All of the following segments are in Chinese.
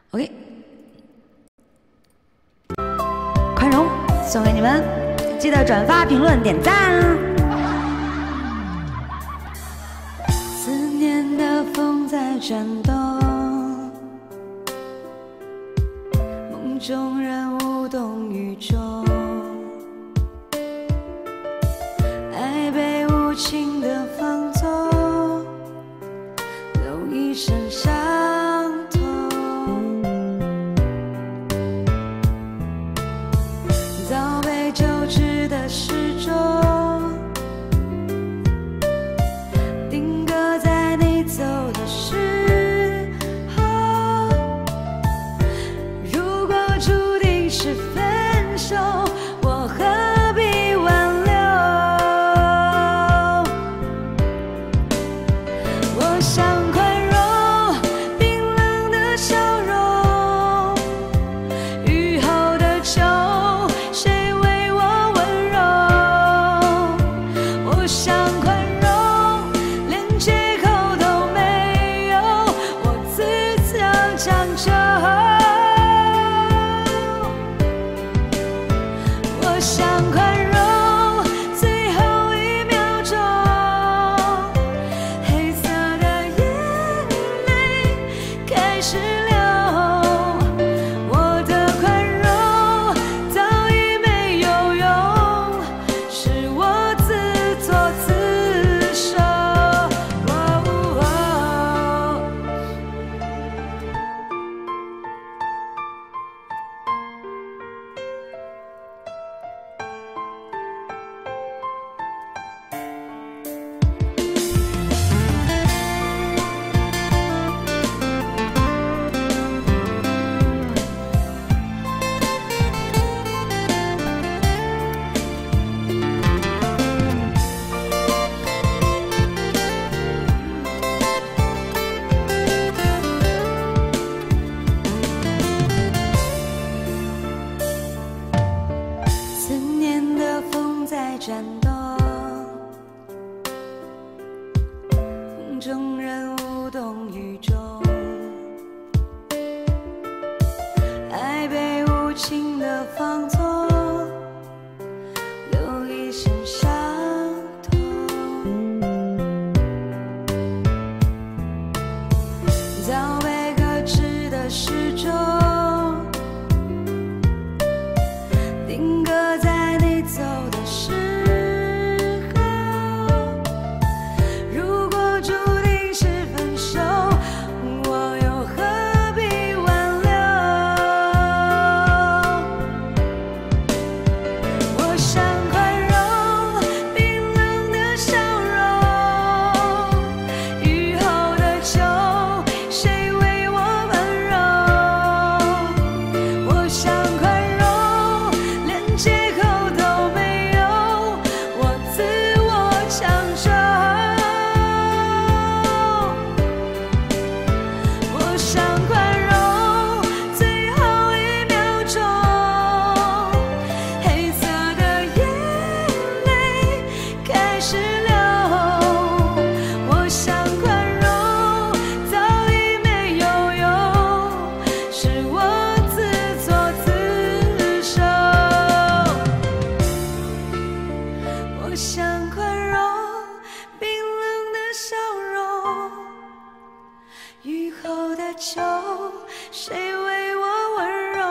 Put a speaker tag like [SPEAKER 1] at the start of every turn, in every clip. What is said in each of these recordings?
[SPEAKER 1] OK， 宽容送给你们，记得转发、评论、点赞。思念的风在转动，梦中人无动于衷，爱被无情的放纵，留一身伤痛。早被旧知的时钟，定格在你走的时候。如果注定是分手，我何必挽留？我想宽容冰冷的笑容，雨后的秋，谁为我温柔？我想宽容，连借口都没有，我自责将就。我想宽容，最后一秒钟，黑色的眼泪开始流。我的宽容早已没有用，是我自作自受。思念的风在转动，梦中人无动于衷，爱被无情的放纵，留一身伤痛。早被搁置的时钟，定格在你走的时候。如果注定是分手，我又何必挽留？我想宽容冰冷的笑容，雨后的秋，谁为我温柔？我想宽容，连借口都没有，我自我强求。我想宽容，最后一秒钟，黑色的眼泪开始流。我想宽容早已没有用，是我自作自受。我想宽容冰冷的笑容，雨后的秋，谁为我温柔？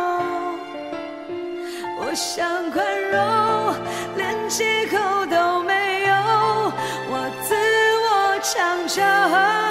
[SPEAKER 1] 我想宽容，连借口都没有，我自我强求。